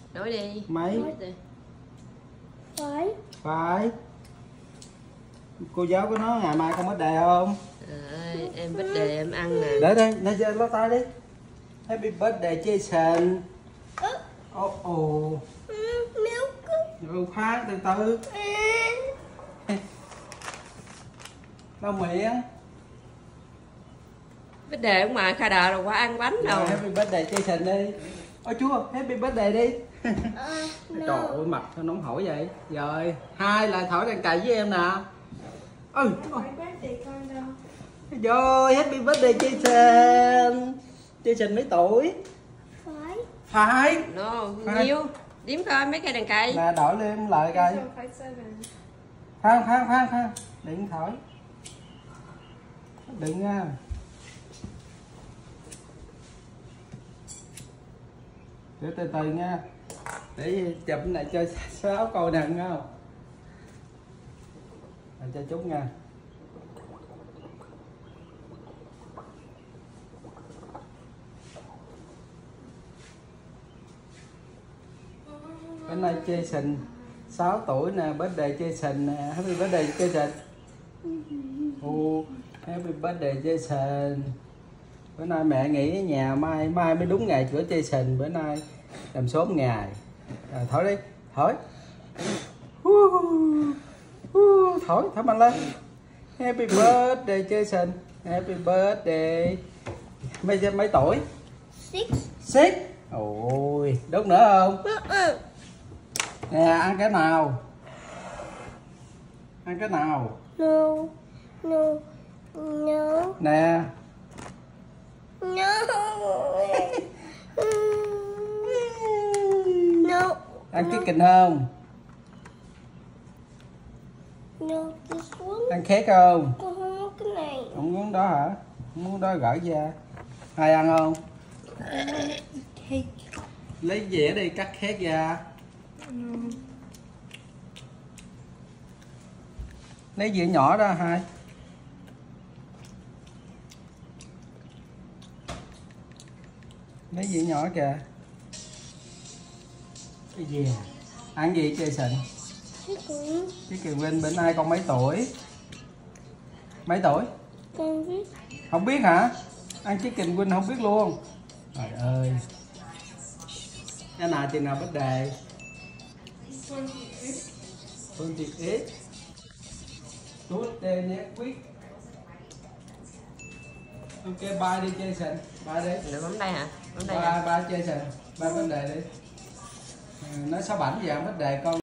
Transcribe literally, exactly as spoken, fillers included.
Nói đi. Mấy? Nói đi. Phải. Phải. Cô giáo có nói ngày mai con birthday không? À, em birthday em ăn nè. Để đây, để lót tay đi. Happy birthday Jason. Ồ ồ. Ừ, khoan từ từ. Lau miệng. Birthday ở ngoài khai đà rồi qua ăn bánh Rồi, rồi. happy birthday Jason đi. Ôi chúa, happy birthday đi. Trời ơi, mặt sao nóng hổi vậy? Rồi, hai là thổi đàn cày với em nè. Ừ. Rồi, happy birthday Jason. Jason mấy tuổi? Phải. Phải. Nó Phải. nhiêu? Điếm coi mấy cây đàn cây. Nè, đổi lên lại coi. Khoan, khoan, khoan, khoan. Đừng thổi. Đừng nha. Để từ từ nha. Để chụp này cho sáu coi nè không? Để cho chút nha. Bữa nay Jason sáu tuổi nè, birthday Jason nè, happy birthday Jason. Oh, happy birthday Jason. Bữa nay mẹ nghỉ ở nhà, mai mai mới đúng ngày của Jason, bữa nay làm sớm ngày. À, thổi đi, thổi. Thổi, thổi mạnh lên. Happy birthday Jason, happy birthday. Mấy mấy tuổi? Six. Six. Ôi, đốt nữa không? Nè, ăn cái nào? Ăn cái nào? No. No. No. Nè. No. No. Ăn chicken không? No, this one. Ăn khét không? Con không muốn cái này. Không muốn đó hả? Không muốn đó gửi ra. Hai ăn không? Cake. Lấy dĩa đi cắt khét ra. No. Lấy dĩa nhỏ đó hai. Lấy dĩa nhỏ kìa. Cái gì à? Ăn gì Jason? Chicken. Chicken wing bữa nay con mấy tuổi? Mấy tuổi? Con biết. Không biết hả? Ăn chicken wing không biết luôn. Trời ơi. Cái nào chừng nào birthday? twenty-eight. Birthday next week. Ok, bye đi Jason. Bye đi. Nữa bấm đây hả? Bấm đây Bye, hả? bye Jason. Bye birthday đi. Ừ, nói sáu bảy giờ birthday con.